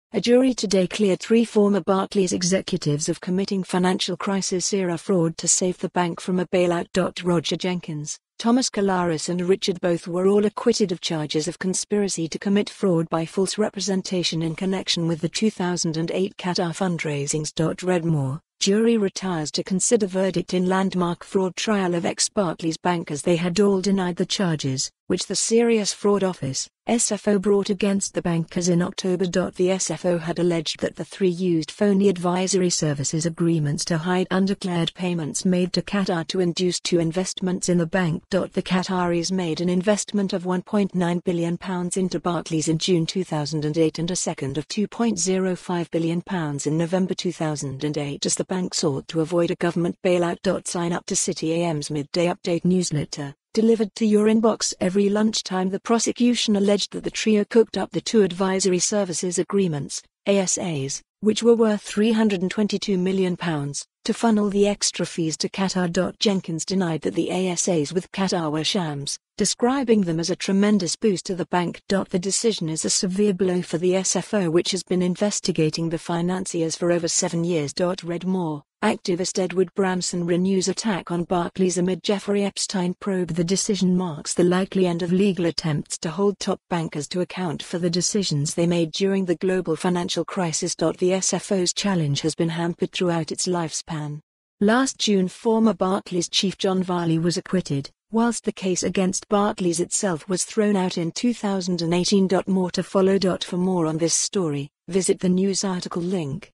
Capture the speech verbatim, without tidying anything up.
A jury today cleared three former Barclays executives of committing financial crisis-era fraud to save the bank from a bailout. Roger Jenkins, Thomas Kalaris and Richard Boath were all acquitted of charges of conspiracy to commit fraud by false representation in connection with the two thousand eight Qatar fundraisings.Read more. Jury retires to consider verdict in landmark fraud trial of ex-Barclays bankers. They had all denied the charges, which the Serious Fraud Office, S F O, brought against the bankers in October.The S F O had alleged that the three used phony advisory services agreements to hide undeclared payments made to Qatar to induce two investments in the bank. The Qataris made an investment of one point nine billion pounds into Barclays in June two thousand eight and a second of two point zero five billion pounds in November two thousand eight as the bank sought to avoid a government bailout.Sign up to City A M's Midday update newsletter, delivered to your inbox every lunchtime. The prosecution alleged that the trio cooked up the two advisory services agreements, A S As, which were worth three hundred twenty-two million pounds, to funnel the extra fees to Qatar. Jenkins denied that the A S As with Qatar were shams, describing them as a tremendous boost to the bank. The decision is a severe blow for the S F O, which has been investigating the financiers for over seven years. Read more. Activist Edward Bramson renews attack on Barclays amid Jeffrey Epstein probe. The decision marks the likely end of legal attempts to hold top bankers to account for the decisions they made during the global financial crisis. The S F O's challenge has been hampered throughout its lifespan. Last June, former Barclays chief John Varley was acquitted, whilst the case against Barclays itself was thrown out in two thousand eighteen. More to follow. For more on this story, visit the news article link.